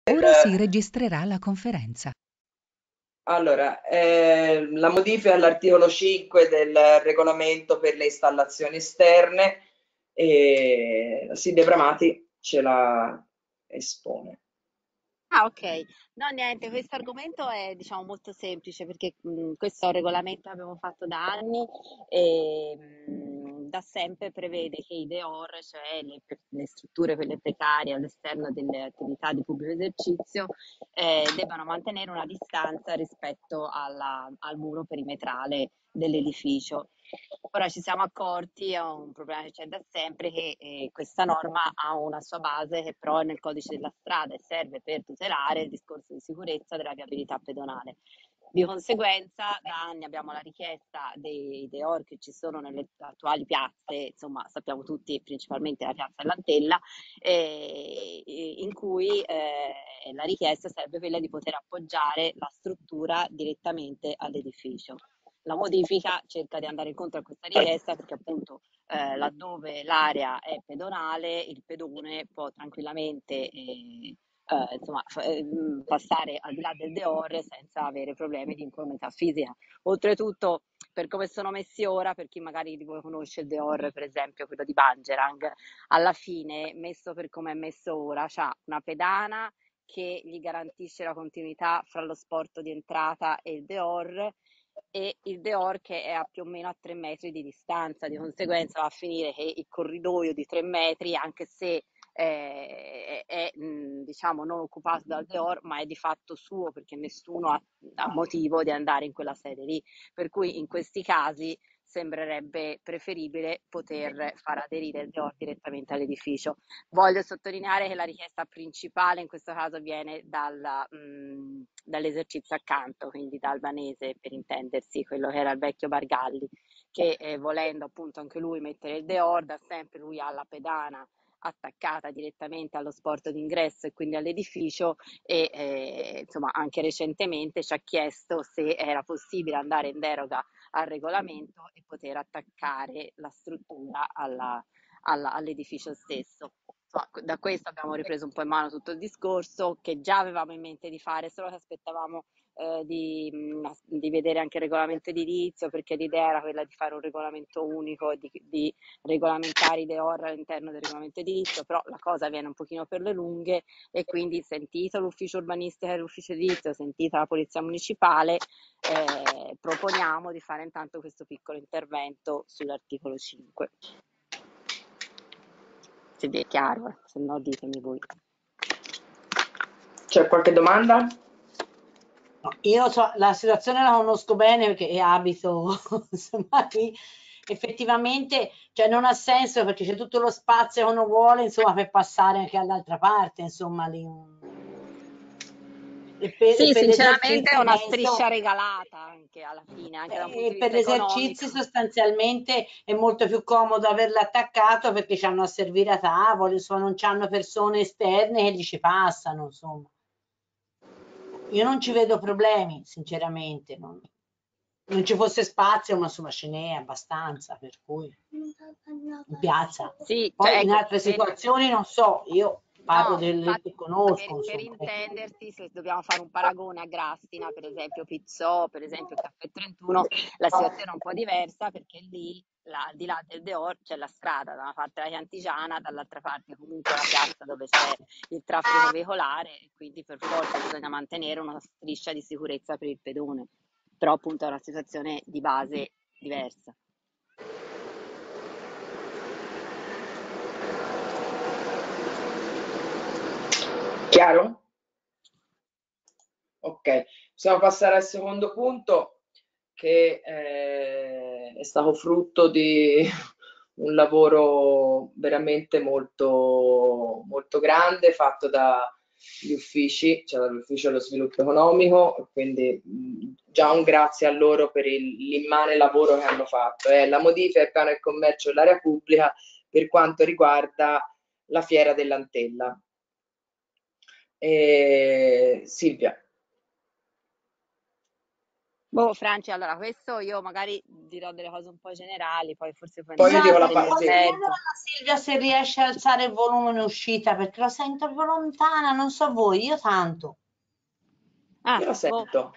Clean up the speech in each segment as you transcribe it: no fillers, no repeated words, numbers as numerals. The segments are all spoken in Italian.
Ora si registrerà la conferenza. Allora, la modifica all'articolo 5 del regolamento per le installazioni esterne, e Silvia Bramati ce la espone. Ah, ok. No, niente, questo argomento è, diciamo, molto semplice perché questo è un regolamento che abbiamo fatto da anni e da sempre prevede che i DEOR, cioè le strutture quelle precarie all'esterno delle attività di pubblico esercizio, debbano mantenere una distanza rispetto al muro perimetrale dell'edificio. Ora ci siamo accorti, è un problema che c'è da sempre, che questa norma ha una sua base che però è nel codice della strada e serve per tutelare il discorso di sicurezza della viabilità pedonale. Di conseguenza, da anni abbiamo la richiesta dei DEOR che ci sono nelle attuali piazze, insomma sappiamo tutti, principalmente la piazza dell'Antella, in cui la richiesta sarebbe quella di poter appoggiare la struttura direttamente all'edificio. La modifica cerca di andare incontro a questa richiesta perché appunto laddove l'area è pedonale, il pedone può tranquillamente insomma, passare al di là del deor senza avere problemi di incolumità fisica. Oltretutto, per come sono messi ora, per chi magari di voi conosce il deor, per esempio quello di Bangerang, alla fine, messo per come è messo ora, c'ha una pedana che gli garantisce la continuità fra lo sporto di entrata e il deor, e il deor che è a più o meno a 3 metri di distanza, di conseguenza va a finire che il corridoio di 3 metri, anche se è diciamo non occupato dal deor, ma è di fatto suo perché nessuno ha motivo di andare in quella sede lì, per cui in questi casi sembrerebbe preferibile poter far aderire il deor direttamente all'edificio. Voglio sottolineare che la richiesta principale in questo caso viene dall'esercizio accanto, quindi da Albanese per intendersi, quello che era il vecchio Bargalli, che volendo appunto anche lui mettere il deor, da sempre lui ha la pedana attaccata direttamente allo sporto d'ingresso e quindi all'edificio e insomma anche recentemente ci ha chiesto se era possibile andare in deroga al regolamento e poter attaccare la struttura all'edificio stesso. Insomma, da questo abbiamo ripreso un po' in mano tutto il discorso che già avevamo in mente di fare, solo che aspettavamo di vedere anche il regolamento edilizio, perché l'idea era quella di fare un regolamento unico, di regolamentare i DEOR all'interno del regolamento edilizio, però la cosa viene un pochino per le lunghe e quindi sentito l'ufficio urbanistica e l'ufficio edilizio, sentita la polizia municipale, proponiamo di fare intanto questo piccolo intervento sull'articolo 5. Se vi è chiaro, se no ditemi voi. C'è qualche domanda? No, io la situazione la conosco bene perché abito insomma, qui. Effettivamente, cioè, non ha senso perché c'è tutto lo spazio che uno vuole, insomma, per passare anche all'altra parte, insomma, lì. Sì, Per sinceramente è l'esercizio una penso, striscia regalata anche alla fine, anche da un punto di per vista economico. l'esercizio sostanzialmente è molto più comodo averlo attaccato perché c'hanno a servire a tavolo, insomma, non c'hanno persone esterne che gli ci passano, insomma. Io non ci vedo problemi, sinceramente, non ci fosse spazio, ma insomma ce n'è abbastanza, per cui in piazza. Sì, cioè Poi in ecco, altre situazioni non so, io parlo no, del che infatti conosco, per insomma. intendersi, se dobbiamo fare un paragone a Grastina, per esempio Pizzò, per esempio Caffè 31, la situazione è un po' diversa perché lì, al di là del Deor, c'è la strada, da una parte la Chiantigiana, dall'altra parte comunque la piazza dove c'è il traffico veicolare e quindi per forza bisogna mantenere una striscia di sicurezza per il pedone, però appunto è una situazione di base diversa. Chiaro? Ok, possiamo passare al secondo punto che è stato frutto di un lavoro veramente molto, molto grande fatto dagli uffici, cioè dall'ufficio dello sviluppo economico, quindi già un grazie a loro per l'immane lavoro che hanno fatto. È la modifica del piano del commercio dell'area pubblica per quanto riguarda la fiera dell'Antella. Silvia. Boh, Franci, allora questo io magari dirò delle cose un po' generali, poi forse puoi Poi io entrare dico un la po' Scusate, nel parte, posso sì, chiedere merito. alla Silvia se riesce a alzare il volume in uscita perché lo sento proprio lontana, non so voi, io tanto. Ah, io la boh, sento.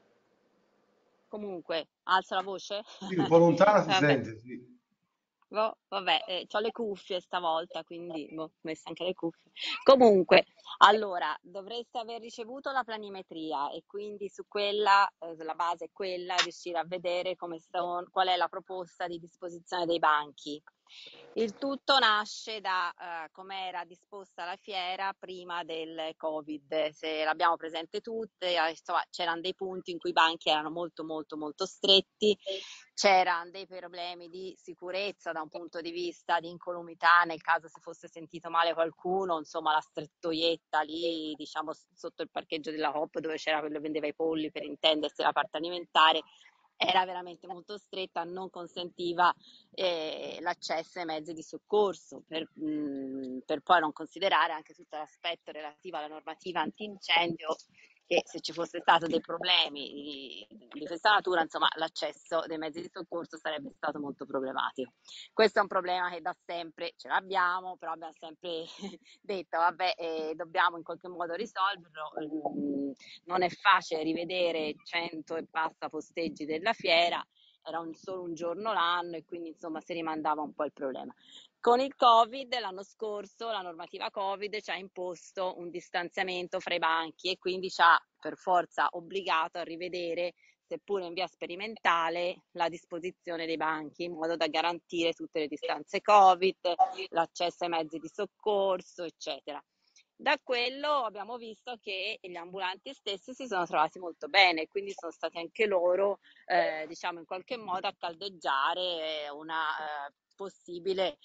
comunque, alzo la voce? Sì, un po' lontana si Vabbè. sente, sì. Boh, vabbè, c'ho le cuffie stavolta, quindi boh, ho messo anche le cuffie. Comunque, allora, dovreste aver ricevuto la planimetria e quindi su quella, la base è quella, riuscire a vedere qual è la proposta di disposizione dei banchi. Il tutto nasce da come era disposta la fiera prima del Covid. Se l'abbiamo presente tutte, insomma, c'erano dei punti in cui i banchi erano molto molto molto stretti, c'erano dei problemi di sicurezza da un punto di vista di incolumità nel caso si fosse sentito male qualcuno, insomma la strettoietta lì, diciamo sotto il parcheggio della Coop dove c'era quello che vendeva i polli, per intendersi la parte alimentare, era veramente molto stretta, non consentiva l'accesso ai mezzi di soccorso, per poi non considerare anche tutto l'aspetto relativo alla normativa antincendio, che se ci fosse stato dei problemi di questa natura, insomma, l'accesso dei mezzi di soccorso sarebbe stato molto problematico. Questo è un problema che da sempre ce l'abbiamo, però abbiamo sempre detto, vabbè, dobbiamo in qualche modo risolverlo. Non è facile rivedere 100 e passa posteggi della fiera, era solo un giorno l'anno e quindi insomma si rimandava un po' il problema. Con il Covid l'anno scorso la normativa Covid ci ha imposto un distanziamento fra i banchi e quindi ci ha per forza obbligato a rivedere, seppure in via sperimentale, la disposizione dei banchi in modo da garantire tutte le distanze Covid, l'accesso ai mezzi di soccorso, eccetera. Da quello abbiamo visto che gli ambulanti stessi si sono trovati molto bene, quindi sono stati anche loro, diciamo in qualche modo a caldeggiare una possibile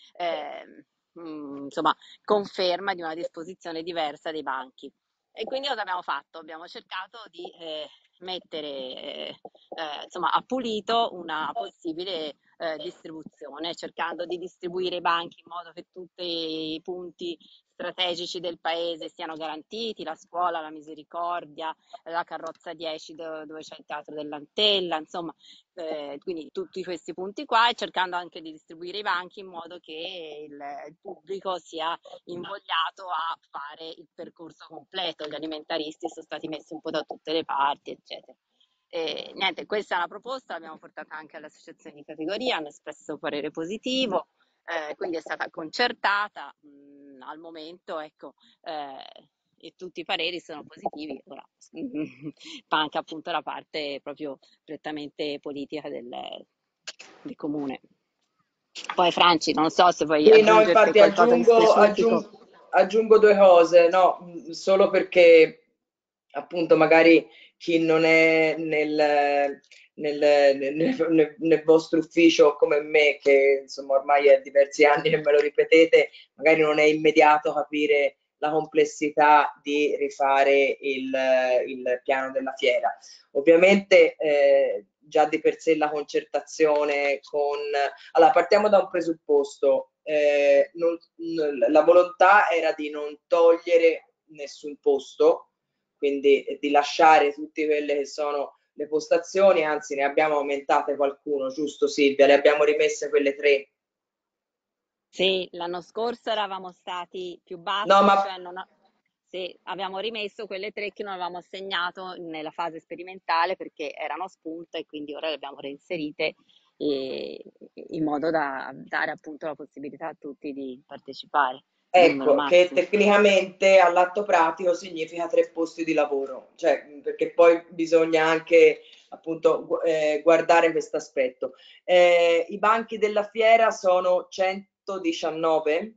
insomma, conferma di una disposizione diversa dei banchi. E quindi cosa abbiamo fatto? Abbiamo cercato di mettere insomma, a pulito una possibile distribuzione, cercando di distribuire i banchi in modo che tutti i punti strategici del paese siano garantiti, la scuola, la misericordia, la carrozza 10 dove c'è il teatro dell'Antella, insomma, quindi tutti questi punti qua e cercando anche di distribuire i banchi in modo che il pubblico sia invogliato a fare il percorso completo, gli alimentaristi sono stati messi un po' da tutte le parti, eccetera. Niente, questa è una proposta, l'abbiamo portata anche alle associazioni di categoria, hanno espresso parere positivo, quindi è stata concertata, al momento ecco, e tutti i pareri sono positivi, ora manca appunto la parte proprio prettamente politica del comune. Poi Franci, non so se vuoi Sì, no, aggiungere infatti qualcosa di specifico. aggiungo due cose, no, solo perché appunto magari chi non è nel vostro ufficio come me, che insomma ormai è diversi anni che me lo ripetete, magari non è immediato capire la complessità di rifare il piano della fiera. Ovviamente già di per sé la concertazione con... Allora, partiamo da un presupposto. La volontà era di non togliere nessun posto, quindi di lasciare tutte quelle che sono le postazioni, anzi ne abbiamo aumentate qualcuno, giusto Silvia? Le abbiamo rimesse quelle 3. Sì, l'anno scorso eravamo stati più No, bassi, ma cioè sì, abbiamo rimesso quelle 3 che non avevamo assegnato nella fase sperimentale perché erano a spunto e quindi ora le abbiamo reinserite in modo da dare appunto la possibilità a tutti di partecipare, il numero ecco, che massimo. tecnicamente all'atto pratico significa 3 posti di lavoro, cioè perché poi bisogna anche appunto guardare questo aspetto. I banchi della fiera sono 119,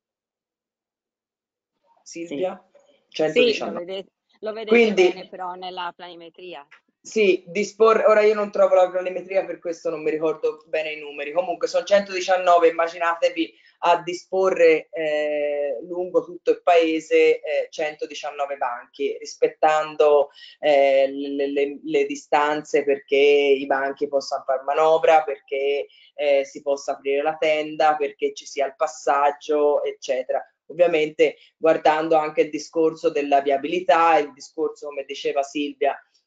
Sì, Silvia? sì, 119. lo vedete Quindi bene però nella planimetria. sì, disporre, ora io non trovo la planimetria, per questo non mi ricordo bene i numeri. Comunque sono 119, immaginatevi a disporre lungo tutto il paese 119 banchi, rispettando le distanze perché i banchi possano fare manovra, perché si possa aprire la tenda, perché ci sia il passaggio, eccetera. Ovviamente guardando anche il discorso della viabilità, il discorso, come diceva Silvia,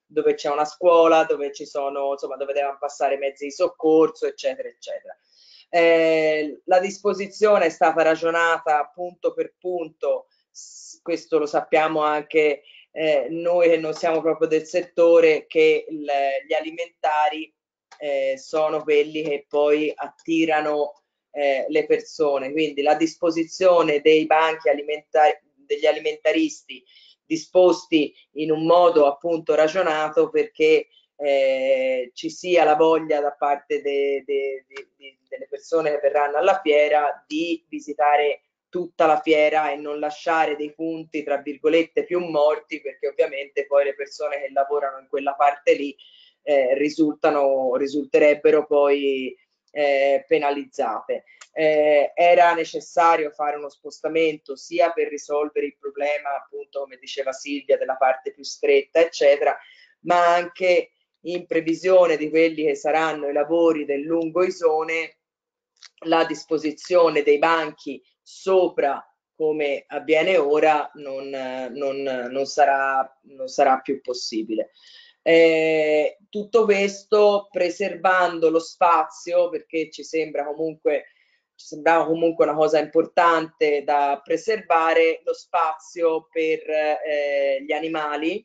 dove c'è una scuola, dove ci sono, insomma, dove devono passare mezzi di soccorso, eccetera, eccetera. La disposizione è stata ragionata punto per punto, questo lo sappiamo anche noi che non siamo proprio del settore, che gli alimentari sono quelli che poi attirano le persone, quindi la disposizione dei banchi alimentari, degli alimentaristi disposti in un modo appunto ragionato, perché ci sia la voglia da parte delle persone che verranno alla fiera di visitare tutta la fiera e non lasciare dei punti tra virgolette più morti, perché ovviamente poi le persone che lavorano in quella parte lì risulterebbero poi penalizzate. Era necessario fare uno spostamento sia per risolvere il problema, appunto, come diceva Silvia, della parte più stretta, eccetera, ma anche in previsione di quelli che saranno i lavori del lungoisone, la disposizione dei banchi sopra, come avviene ora, non sarà più possibile. Tutto questo preservando lo spazio, perché ci sembrava comunque una cosa importante da preservare, lo spazio per gli animali,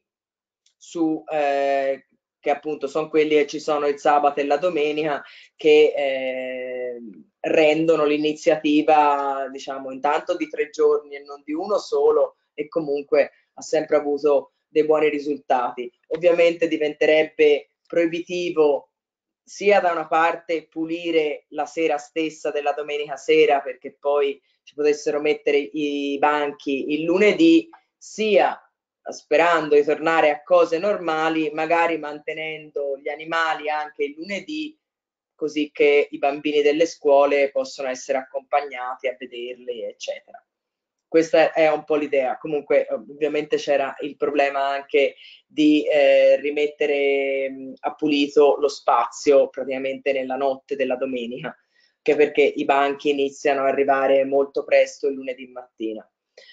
che appunto sono quelli che ci sono il sabato e la domenica, che rendono l'iniziativa, diciamo, intanto di 3 giorni e non di uno solo, e comunque ha sempre avuto dei buoni risultati. Ovviamente diventerebbe proibitivo sia da una parte pulire la sera stessa della domenica sera, perché poi ci potessero mettere i banchi il lunedì, sia sperando di tornare a cose normali, magari mantenendo gli animali anche il lunedì, così che i bambini delle scuole possono essere accompagnati a vederli, eccetera. Questa è un po' l'idea. Comunque ovviamente c'era il problema anche di rimettere a pulito lo spazio praticamente nella notte della domenica, che perché i banchi iniziano ad arrivare molto presto il lunedì mattina.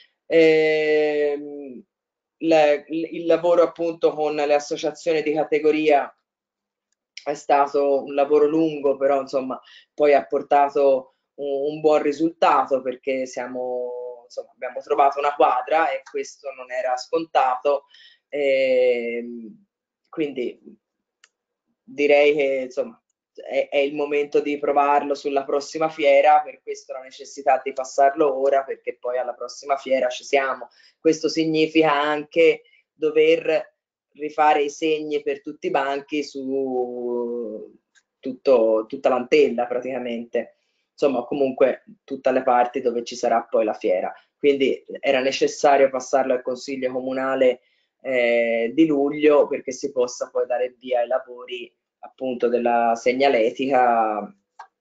Il lavoro appunto con le associazioni di categoria è stato un lavoro lungo, però insomma poi ha portato un buon risultato, perché abbiamo trovato una quadra e questo non era scontato, quindi direi che insomma è il momento di provarlo sulla prossima fiera, per questo la necessità di passarlo ora, perché poi alla prossima fiera ci siamo. Questo significa anche dover rifare i segni per tutti i banchi su tutta l'antella praticamente, insomma comunque tutte le parti dove ci sarà poi la fiera, quindi era necessario passarlo al Consiglio Comunale di luglio, perché si possa poi dare via ai lavori appunto della segnaletica.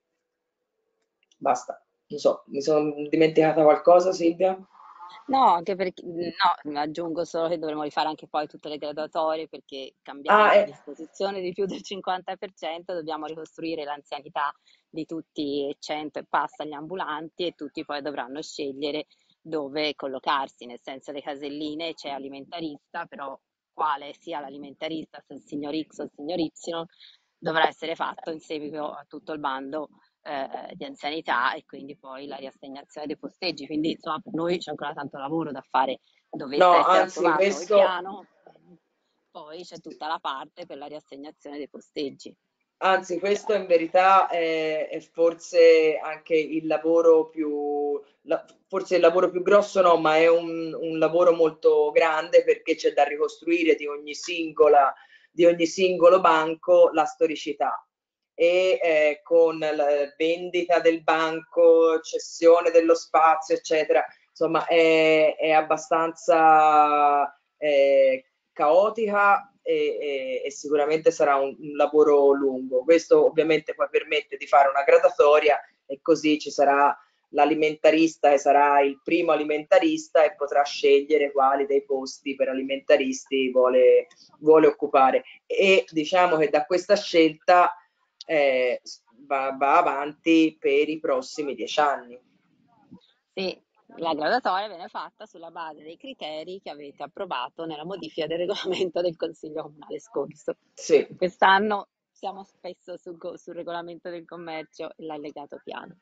Basta, non so, mi sono dimenticata qualcosa, Silvia? No, anche perché no, aggiungo solo che dovremmo rifare anche poi tutte le graduatorie, perché cambiando Ah, la disposizione di più del 50% dobbiamo ricostruire l'anzianità di tutti e 100 e passa gli ambulanti, e tutti poi dovranno scegliere dove collocarsi, nel senso le caselline c'è alimentarista, però quale sia l'alimentarista, se il signor X o il signor Y, dovrà essere fatto in seguito a tutto il bando di anzianità, e quindi poi la riassegnazione dei posteggi. Quindi insomma per noi c'è ancora tanto lavoro da fare, dovesse no, essere anzi, approvato il questo piano, poi c'è tutta la parte per la riassegnazione dei posteggi. Anzi, questo in verità è forse anche il lavoro forse il lavoro più grosso no, ma è un lavoro molto grande, perché c'è da ricostruire di ogni singolo banco la storicità, e con la vendita del banco, cessione dello spazio, eccetera, insomma è abbastanza caotica, e sicuramente sarà un lavoro lungo. Questo ovviamente poi permette di fare una graduatoria, e così ci sarà l'alimentarista che sarà il primo alimentarista e potrà scegliere quali dei posti per alimentaristi vuole occupare, e diciamo che da questa scelta va avanti per i prossimi 10 anni. Sì, La graduatoria viene fatta sulla base dei criteri che avete approvato nella modifica del regolamento del Consiglio Comunale scorso. Sì. Quest'anno siamo spesso sul regolamento del commercio e l'allegato piano.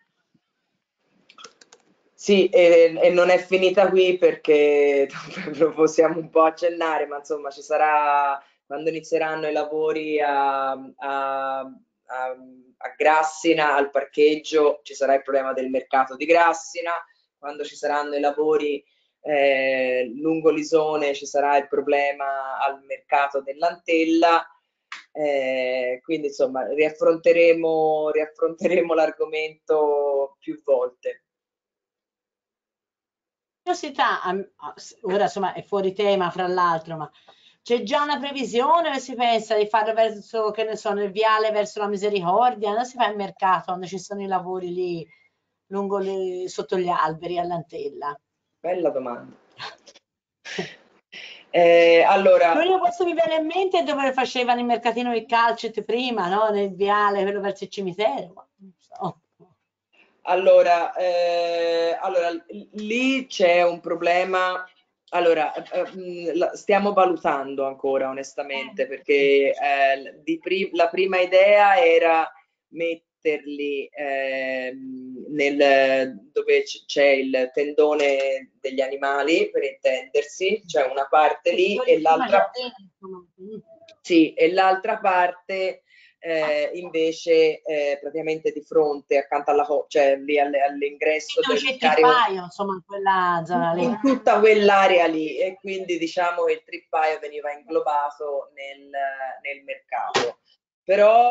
Sì, e non è finita qui perché lo possiamo un po' accennare, ma insomma ci sarà, quando inizieranno i lavori a Grassina, al parcheggio, ci sarà il problema del mercato di Grassina, quando ci saranno i lavori lungo l'Isone ci sarà il problema al mercato dell'Antella, quindi insomma riaffronteremo l'argomento più volte. Curiosità, ora insomma è fuori tema fra l'altro, ma c'è già una previsione o si pensa di farlo verso, che ne so, nel viale verso la Misericordia? Non si fa il mercato quando ci sono i lavori lì sotto gli alberi all'Antella? Bella domanda. Allora, L'unico posto che mi viene in mente è dove facevano il mercatino di calcet prima, no? Nel viale, quello verso il cimitero. Ma non so. allora, lì c'è un problema. Allora, stiamo valutando ancora onestamente perché la prima idea era metterli dove c'è il tendone degli animali, per intendersi, cioè una parte lì e l'altra sì, e l'altra parte invece praticamente di fronte accanto alla cioè lì all'ingresso Dove del c'è il carico, trippaio, insomma, in quella zona lì. in tutta quell'area lì, e quindi diciamo che il trippaio veniva inglobato nel mercato. Però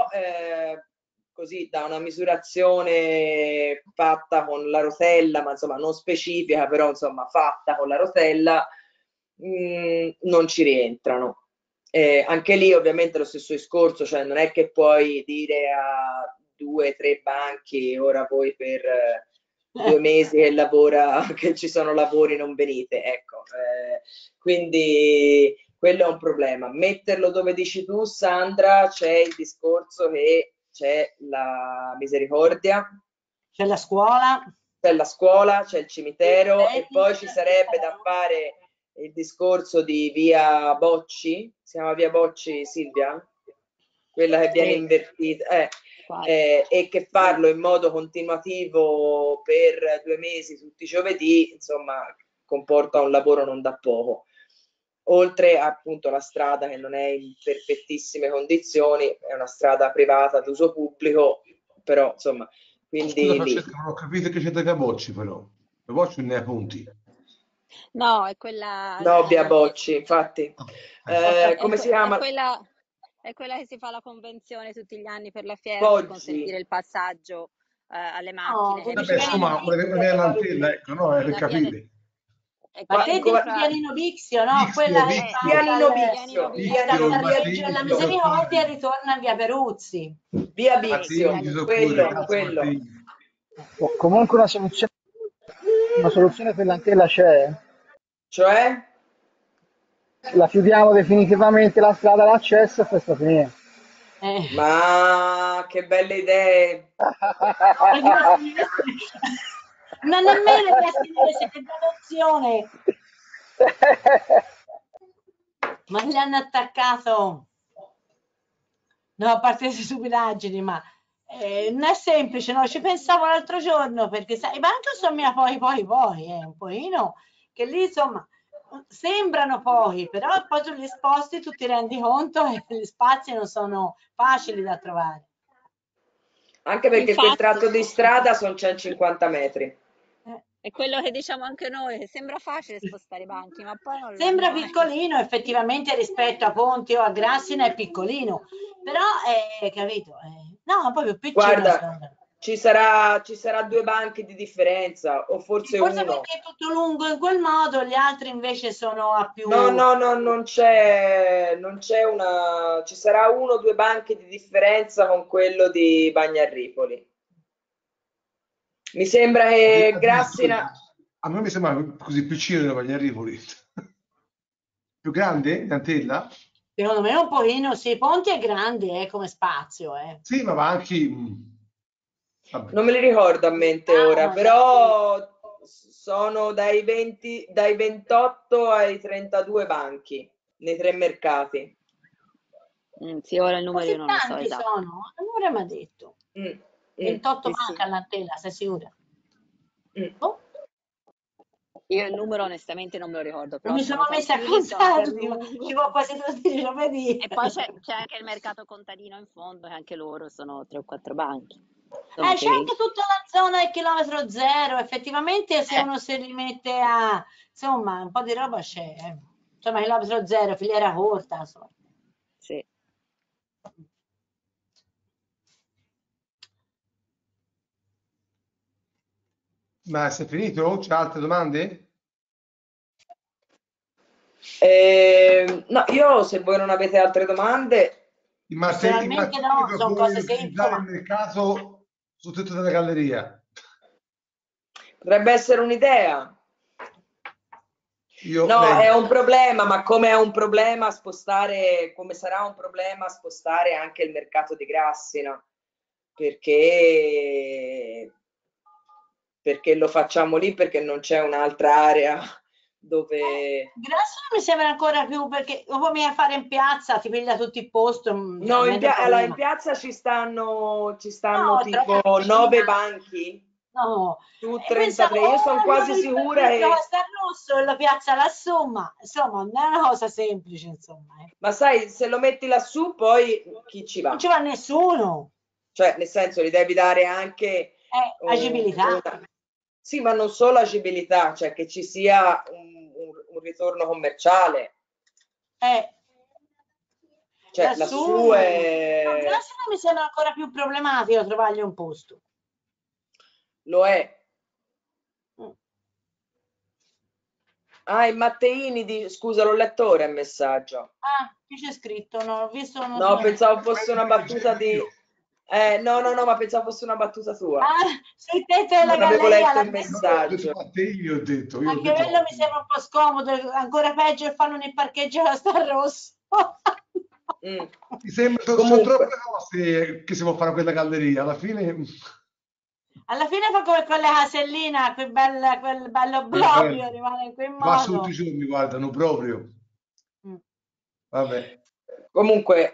così da una misurazione fatta con la rotella, ma insomma non specifica, però insomma fatta con la rotella, non ci rientrano. Anche lì ovviamente lo stesso discorso, cioè non è che puoi dire a 2 o 3 banchi ora voi per 2 mesi che ci sono lavori non venite, ecco, quindi quello è un problema. Metterlo dove dici tu, Sandra, c'è il discorso che c'è la Misericordia, c'è la scuola, c'è il cimitero e poi ci sarebbe da fare il discorso di via Bocci, si chiama via Bocci, Silvia? Quella che viene invertita, e che farlo in modo continuativo per 2 mesi tutti i giovedì, insomma, comporta un lavoro non da poco. Oltre appunto la strada che non è in perfettissime condizioni, è una strada privata d'uso pubblico, però insomma, quindi scusa Francesca, non ho capito che c'è da Bocci però. La Bocci ne ha punti. No, è quella... No, via Bocci, infatti. Come si chiama? È quella che si fa la convenzione tutti gli anni per la fiera Poggi. per consentire il passaggio alle macchine. No, Vabbè, insomma, non è l'Antella, ecco, no, per capire. Ma te dici Pianino Bixio, no? Bixio, Quella Bixio. che Pianino Bixio, Bixio, dal via parcheggio della Misericordia e ritorna a via Peruzzi. Via Bixio, quello. Comunque una soluzione per l'Antella c'è? Cioè? La chiudiamo definitivamente la strada all'accesso e poi sta finita. Ma che belle idee! Non nemmeno gli astinesi per l'adozione. Ma gli hanno attaccato. No, a parte le stupidaggini, ma non è semplice, no? Ci pensavo l'altro giorno perché sai, ma anche insomma poi, un pochino, che lì insomma sembrano pochi, però poi tu li sposti tu ti rendi conto che gli spazi non sono facili da trovare. Anche perché quel tratto di strada sono 150 metri. È quello che diciamo anche noi, che sembra facile spostare i banchi, ma poi non sembra piccolino effettivamente rispetto a Ponti o a Grassina è piccolino, però capito, no, proprio piccino. Guarda, ci sarà 2 banchi di differenza o forse uno. Perché è tutto lungo in quel modo, gli altri invece sono a più. No, non c'è una. Ci sarà 1 o 2 banchi di differenza con quello di Bagnarripoli. Mi sembra che Grassina. A me mi sembra così piccino da Bagnarripoli. Più grande l'Antella? Secondo me un pochino, sì, Ponti è grande come spazio. Sì, ma va anche... Non me li ricordo a mente ora, però Sono dai 28 ai 32 banchi nei 3 mercati. Sì, ora il numero Così io non lo so tanti esatto. sono? Allora mi ha detto. 28 Sì, sì. manca all'antella, sei sicura? Boh, Io il numero onestamente non me lo ricordo, non però mi sono messa a tranquilli, sono contare per tutti, lungo. ci può quasi tutti i giovedì. E poi c'è anche il mercato contadino in fondo, che anche loro sono 3 o 4 banchi. Insomma, C'è anche tutta la zona del chilometro zero, effettivamente se uno si rimette a, insomma, un po' di roba c'è. Insomma, chilometro zero, filiera corta, insomma. sì. Ma sei finito? C'è altre domande? No, io se voi non avete altre domande, I Personalmente martedì no, sono proponi cose di semplici, utilizzare il insomma. mercato sul tetto della galleria. potrebbe essere un'idea. No, Lei, è un problema, ma come è un problema spostare, come sarà un problema spostare anche il mercato di Grassina, perché lo facciamo lì, perché non c'è un'altra area dove... Grasso mi sembra ancora più perché dopo mi a fare in piazza, ti piglia tutto il posto, No, meno allora, in problema. piazza ci stanno No, è tipo troppo 9 vicina. banchi No, su pensavo, 33. Io sono quasi il sicura metro che... Castel Rosso e la piazza la somma, insomma, non è una cosa semplice, insomma. Ma sai, se lo metti lassù, poi chi ci Non va? ci va nessuno, Cioè, nel senso, gli devi dare anche agibilità. Sì, ma non solo agibilità, cioè che ci sia un ritorno commerciale. Cioè, lassù No, è... Grasso mi sembra ancora più problematico trovargli un posto. lo è. Mm. Ah, il Matteini, scusa, l'ho letto ora il messaggio. Ah, qui c'è scritto, no, ho visto uno No, pensavo fosse una quello che battuta leggevo di... io. No, ma pensavo fosse una battuta tua. Ah, sul tetto della Non avevo galleria, letto il No, ho detto messaggio. Mattei, ho detto, io ho anche detto quello mi Mattei. sembra un po' scomodo, ancora peggio che fanno nel parcheggio da Star Rosso. Mm. Mi sembra sono troppe Comunque, cose che si può fare a quella galleria. Alla fine Alla fine fa come quelle casellina, quel bello è proprio, bello. rimane in quel Va su tutti i modo. giorni, guardano proprio. Mm. Vabbè. comunque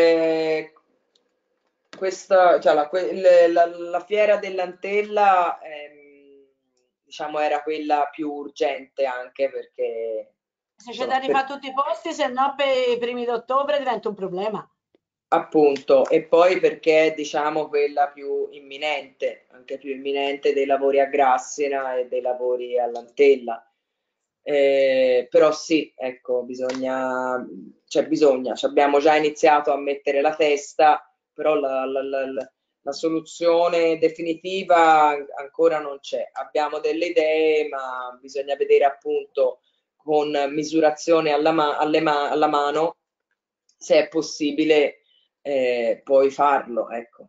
questa, cioè, la fiera dell'Antella, diciamo, era quella più urgente, anche perché, Se c'è da insomma, rifare tutti i posti, se no per i primi d'ottobre diventa un problema. appunto, e poi perché, diciamo, quella più imminente, anche più imminente dei lavori a Grassina e dei lavori all'Antella. Però sì, ecco, ci abbiamo già iniziato a mettere la testa, però la soluzione definitiva ancora non c'è. Abbiamo delle idee, ma bisogna vedere, appunto, con misurazione alla mano, se è possibile poi farlo, ecco.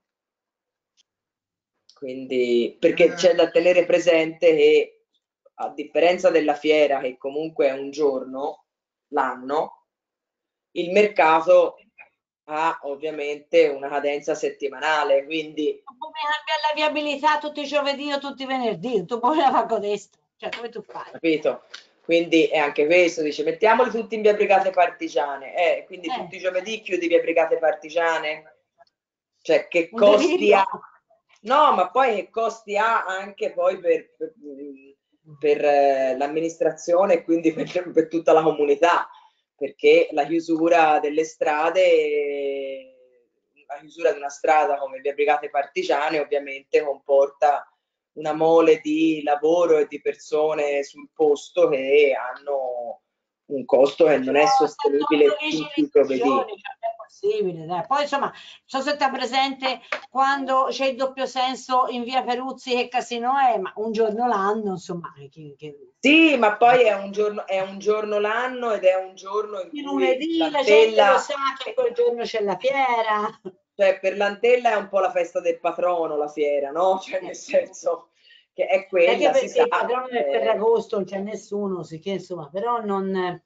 Quindi, perché c'è da tenere presente che, a differenza della fiera, che comunque è un giorno l'anno, il mercato ha ovviamente una cadenza settimanale, quindi, Come cambia la viabilità tutti i giovedì o tutti i venerdì, tu poi la fa codesto. Cioè, come tu fai? capito? Quindi è anche questo, dice, mettiamoli tutti in via Brigate Partigiane, quindi tutti i giovedì chiudi via Brigate Partigiane, cioè che Un costi ha? delirio. No, ma poi che costi ha anche poi per l'amministrazione e quindi per tutta la comunità, perché la chiusura delle strade, la chiusura di una strada come via Brigate Partigiane ovviamente comporta una mole di lavoro e di persone sul posto che hanno un costo che non è sostenibile tutti i giovedì. Cioè, è possibile, dai. Poi insomma, non so se sta presente quando c'è il doppio senso in via Peruzzi che casino è, ma un giorno l'anno, insomma. Sì, ma poi è un giorno l'anno ed è un giorno in Il cui lunedì la gente lo l'Antella, sa che quel giorno c'è la fiera. cioè per l'Antella è un po' la festa del patrono, la fiera, no? Cioè nel senso che è Anche quella, si perché sa. il padrone del Ferragosto non c'è nessuno, sì che insomma, però non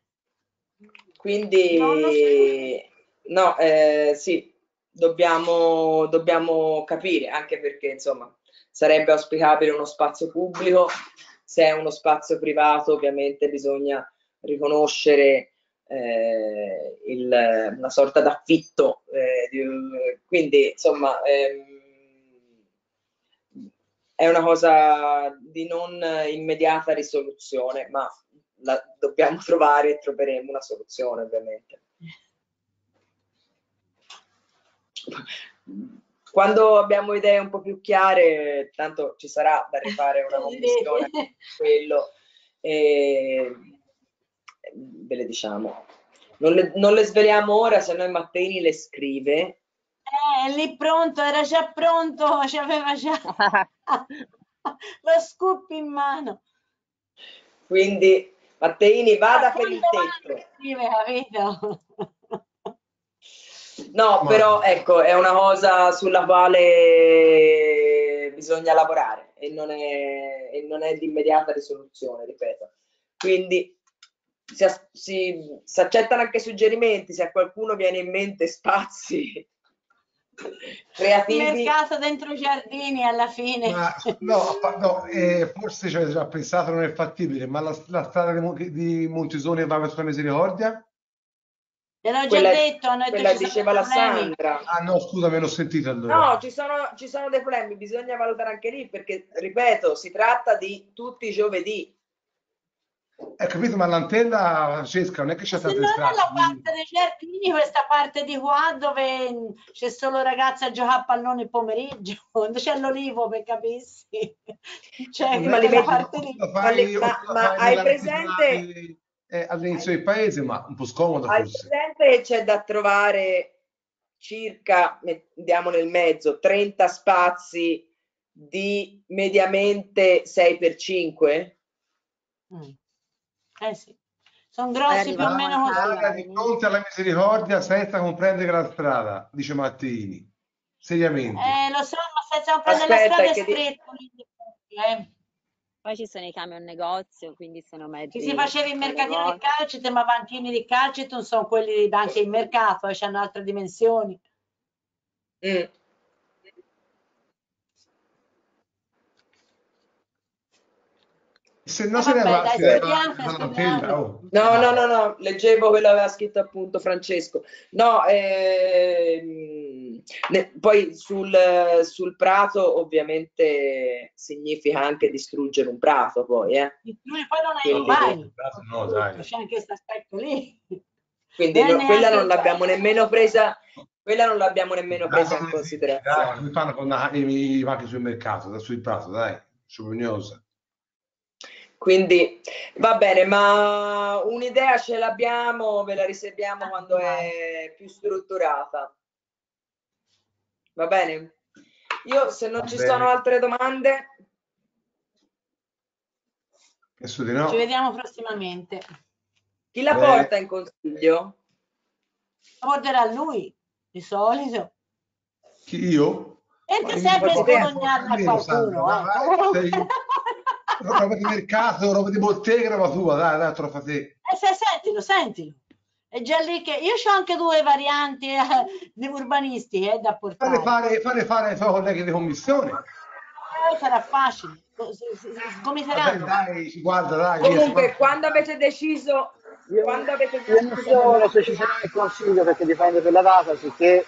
lo so. Quindi, no, sì, dobbiamo capire, anche perché, insomma, sarebbe auspicabile uno spazio pubblico, se è uno spazio privato ovviamente bisogna riconoscere una sorta d'affitto, quindi insomma è una cosa di non immediata risoluzione, ma la dobbiamo trovare e troveremo una soluzione ovviamente. Quando abbiamo idee un po' più chiare, tanto ci sarà da rifare una commissione quello e ve le diciamo. Non le sveliamo ora, se no Mattei le scrive. È lì pronto, era già pronto, ci aveva già lo scoop in mano. Quindi Matteini vada per il tetto. Scrive, capito? No, però ecco, è una cosa sulla quale bisogna lavorare e non è di immediata risoluzione, ripeto. Quindi si accettano anche suggerimenti, se a qualcuno viene in mente spazi creativi. Il mercato dentro i giardini alla fine. Ma, forse ci avete già pensato, non è fattibile, ma la strada di Montesone va verso la Misericordia? Te l'ho già detto, hanno detto quella ci sono diceva la problemi. Sandra. Ah no, scusa, me l'ho sentito allora. No, ci sono dei problemi, bisogna valutare anche lì, perché, ripeto, si tratta di tutti i giovedì. Capito, ma l'antella, Francesca, non è che c'è Se tante non è strade. la parte dei giardini, questa parte di qua dove c'è solo ragazzi a giocare a pallone il pomeriggio, dove c'è l'olivo, per capirsi. Cioè, Ma li quella metti- parte lì. ma hai presente? All'inizio del paese, ma un po' scomodo Hai forse. presente che c'è da trovare circa, mettiamo nel mezzo, 30 spazi di mediamente 6x5? Sì. Sono grossi più o meno così. L'area di fronte alla Misericordia senza comprendere la strada, dice Matteini. Seriamente. Lo so, ma senza comprendere la strada è stretto lì. Poi ci sono i camion negozio, quindi sono mezzi. Chi si faceva il mercatino di calcetto, ma banchini di calcetto non sono quelli dei banchi di mercato, hanno altre dimensioni. Se no se ne va, dai, speriamo. Oh. No, leggevo quello che aveva scritto appunto Francesco. No, poi sul prato ovviamente significa anche distruggere un prato, poi. Poi non hai mai. No, dai. C'è anche questo aspetto lì. Quindi quella non l'abbiamo nemmeno presa. Quella non l'abbiamo nemmeno presa in considerazione. Dai, mi fanno con i macchi sul mercato, sul prato, dai, sciognosa. Quindi va bene, ma un'idea ce l'abbiamo, ve la riserviamo quando è più strutturata. Va bene? Io, se non ci sono altre domande, Penso di no. Ci vediamo prossimamente. Chi la porta in consiglio? La porterà lui, di solito. Chi, io? Perché sempre scognarla a qualcuno. Roba di mercato, roba di bottega, roba tua, dai, te lo fa te. Sentilo. È già lì che io ho anche due varianti di urbanisti da portare. Fare ai tuoi colleghi di commissione. Sarà facile. Sgomiteranno. Dai, guarda, dai. Comunque, quando avete deciso... Io non so se ci sarà il consiglio, perché dipende dalla data, sicché...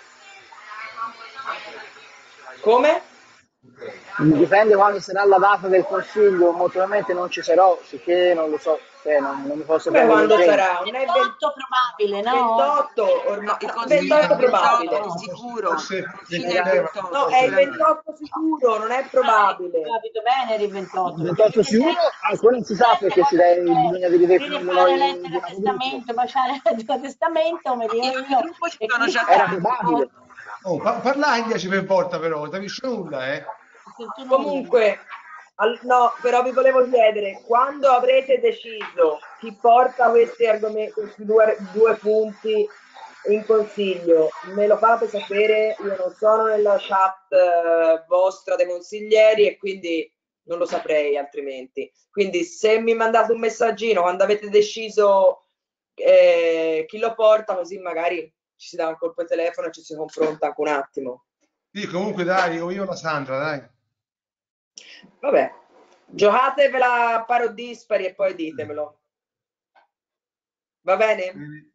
Come? Dipende quando sarà la data del consiglio, molto probabilmente non ci sarò, sicché non lo so, non mi posso prendere quando sarà? Non è 28 probabile, no? 28 ormai, 28 probabile. Sicuro. No, è il 28 sicuro, non è probabile. Capito bene, il 28. 28 sicuro, ancora non si sa perché bisogna vedere fare lettera testamento, baciare il testamento, come dico io. Era probabile. Oh, parla in 10 per volta però, non capisci nulla, Comunque, no, però vi volevo chiedere, quando avrete deciso chi porta questi argomenti, questi due punti in consiglio, me lo fate sapere, io non sono nella chat vostra dei consiglieri e quindi non lo saprei altrimenti. Quindi se mi mandate un messaggino quando avete deciso chi lo porta, così magari ci si dà un colpo di telefono e ci si confronta anche un attimo. Sì, comunque dai, io la Sandra, dai. Vabbè, Giocatevela a paro dispari e poi ditemelo. Va bene?